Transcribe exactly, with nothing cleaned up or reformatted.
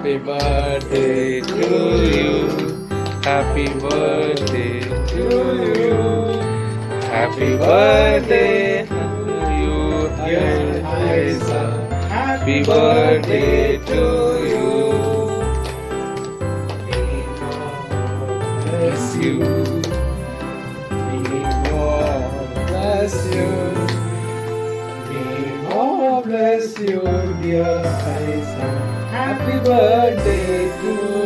Happy birthday to you. Happy birthday to you. Happy birthday to you, dear Haiza. Happy birthday to you. May God bless you. May God bless you. May God bless you, dear Haiza. Happy birthday to